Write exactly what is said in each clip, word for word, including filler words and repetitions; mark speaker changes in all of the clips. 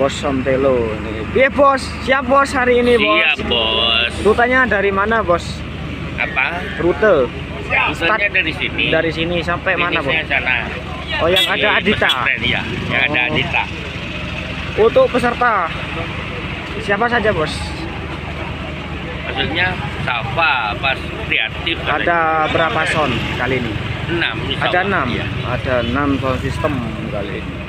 Speaker 1: Bos Somtelo nih. Piye bos? Siap bos hari ini bos?
Speaker 2: Siap bos.
Speaker 1: Rutenya dari mana bos?
Speaker 2: Apa?
Speaker 1: Rute.
Speaker 2: Rutenya dari sini.
Speaker 1: Dari sini sampai mana bos?
Speaker 2: Sana.
Speaker 1: Oh yang ada Adita.
Speaker 2: Ya, yang ada
Speaker 1: Oh.
Speaker 2: Adita.
Speaker 1: Untuk peserta siapa saja bos?
Speaker 2: Maksudnya Safa pas kreatif.
Speaker 1: Ada berapa sound kali ini?
Speaker 2: Enam.
Speaker 1: Ada enam.
Speaker 2: Ya.
Speaker 1: Ada enam sound system kali ini.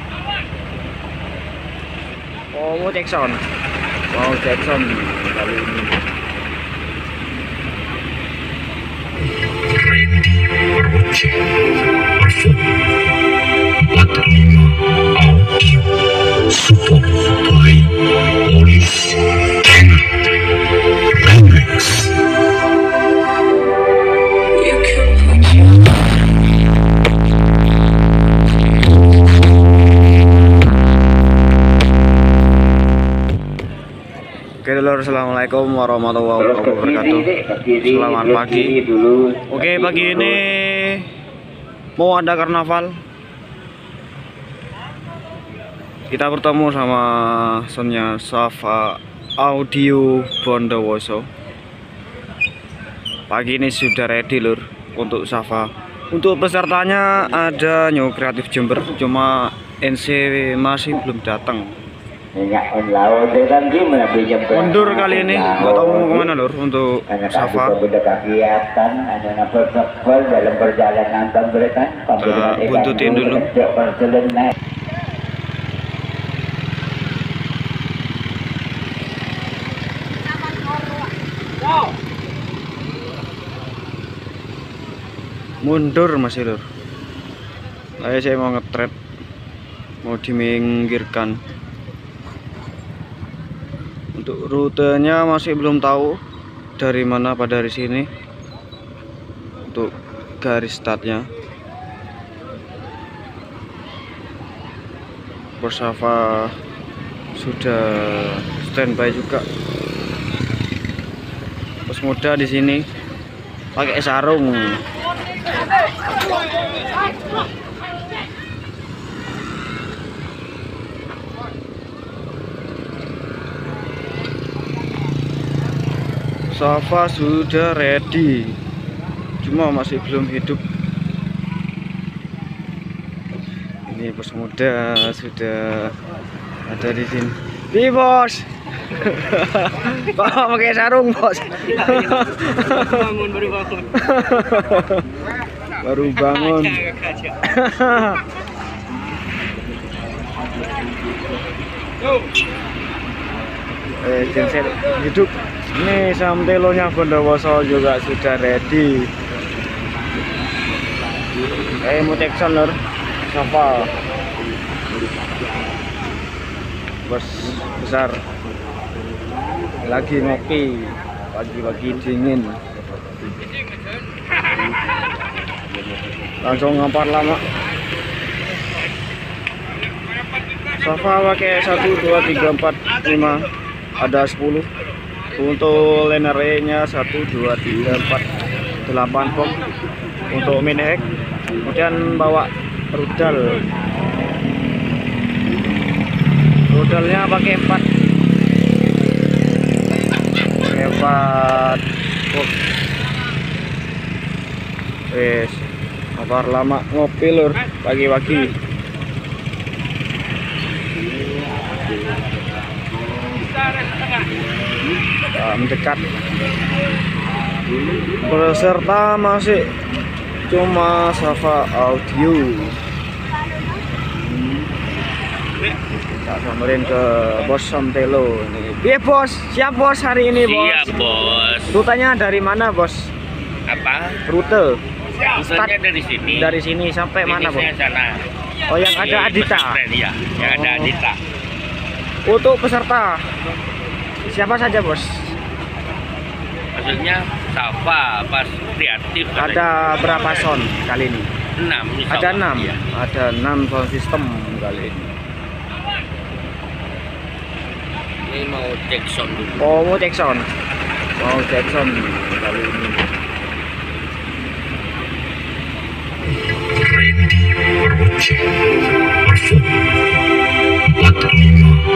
Speaker 1: Oh Jackson. Oh Jackson kali ini.
Speaker 3: Randy Project perform Latanima Audio support by Police and Remix.
Speaker 1: Oke dulur, assalamualaikum warahmatullahi wabarakatuh. Selamat pagi. Oke pagi ini mau ada karnaval. Kita bertemu sama soundnya Safa Audio Bondowoso. Pagi ini sudah ready lur untuk Safa. Untuk pesertanya ada New Kreatif Jember, cuma N C masih belum datang. Mundur kali ini, nggak tahu mau kemana lur untuk Safa. Kita buntutin dulu. Mundur masih lur. Ayo saya mau nge-trap, mau diminggirkan. Untuk rutenya masih belum tahu dari mana pada hari sini. Untuk garis startnya Bos Safa sudah standby juga. Bos muda di sini pakai sarung. Safa sudah ready, cuma masih belum hidup. Ini bos muda sudah ada di sini. Nih bos, kok pakai sarung bos?
Speaker 2: Bangun baru bangun.
Speaker 1: Baru bangun. Eh, genset hidup. Ini Somtelonya Bondowoso juga sudah ready. Eh, mau Jackson lor, Safa. Bos besar lagi ngopi pagi-pagi dingin. Langsung ngampar lama. Safa pakai satu dua tiga empat lima, ada sepuluh. Untuk liner E nya satu dua tiga empat delapan pom. Untuk mini hack kemudian bawa rudal. Rudalnya pakai empat empat oh. Wes kabar lama ngopi lur pagi-pagi. Nah, mendekat. Peserta masih cuma Safa Audio. Kita samperin ke Bos Somtelo nih. Piye bos? Siap bos hari ini bos?
Speaker 2: Siap bos.
Speaker 1: Rutenya dari mana bos?
Speaker 2: Apa?
Speaker 1: Rute.
Speaker 2: Rutenya dari sini.
Speaker 1: Dari sini sampai mana bos?
Speaker 2: Sana.
Speaker 1: Oh yang ada Adita.
Speaker 2: Ya, yang ada
Speaker 1: Oh.
Speaker 2: Adita.
Speaker 1: Untuk peserta siapa saja bos?
Speaker 2: Maksudnya Safa pas kreatif.
Speaker 1: Ada berapa sound kali ini?
Speaker 2: Enam.
Speaker 1: Ada enam.
Speaker 2: Ya.
Speaker 1: Ada enam sound system kali ini.
Speaker 2: Ini mau Jackson dulu.
Speaker 1: Oh mau Jackson. Mau Jackson kali ini.
Speaker 3: Randy Project perform Latanima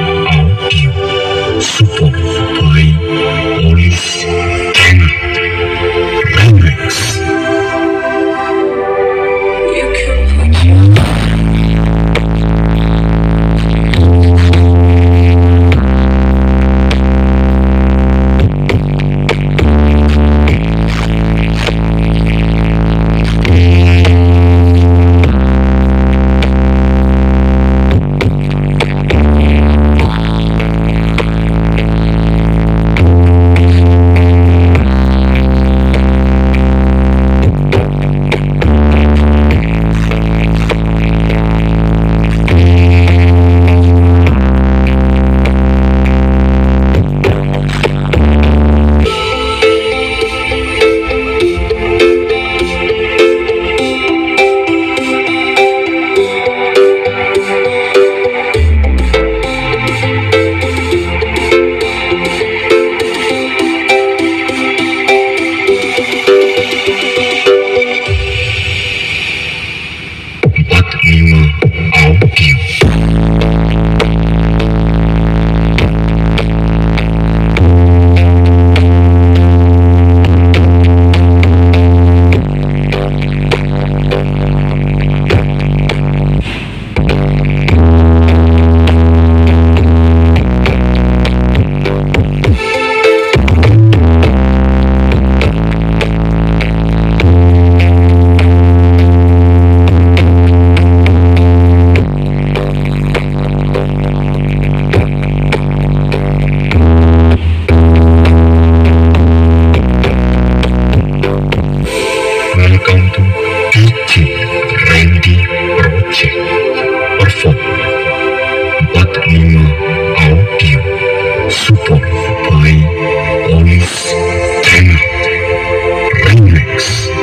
Speaker 3: lima Audio support by Olis Tanner Remix.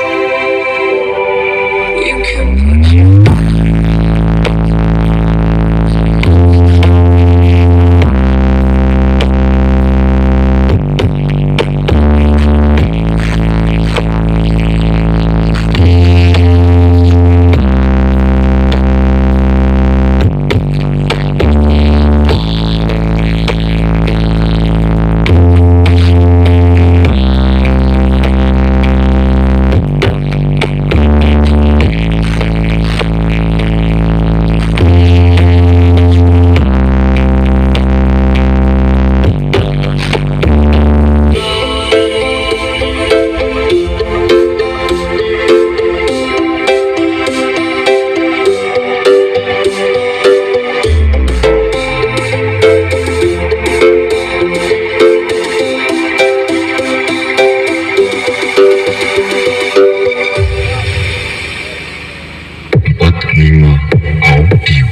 Speaker 4: You can put
Speaker 3: lima Audio.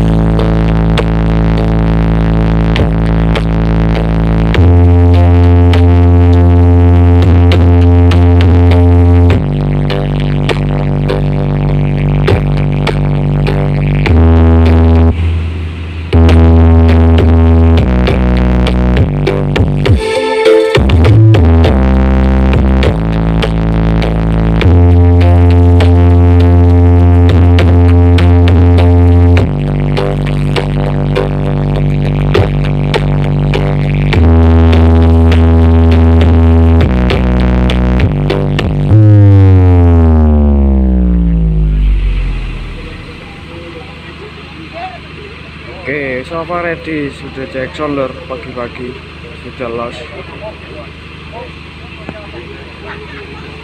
Speaker 1: Oke, sofa ready, sudah cek solar pagi-pagi, sudah los.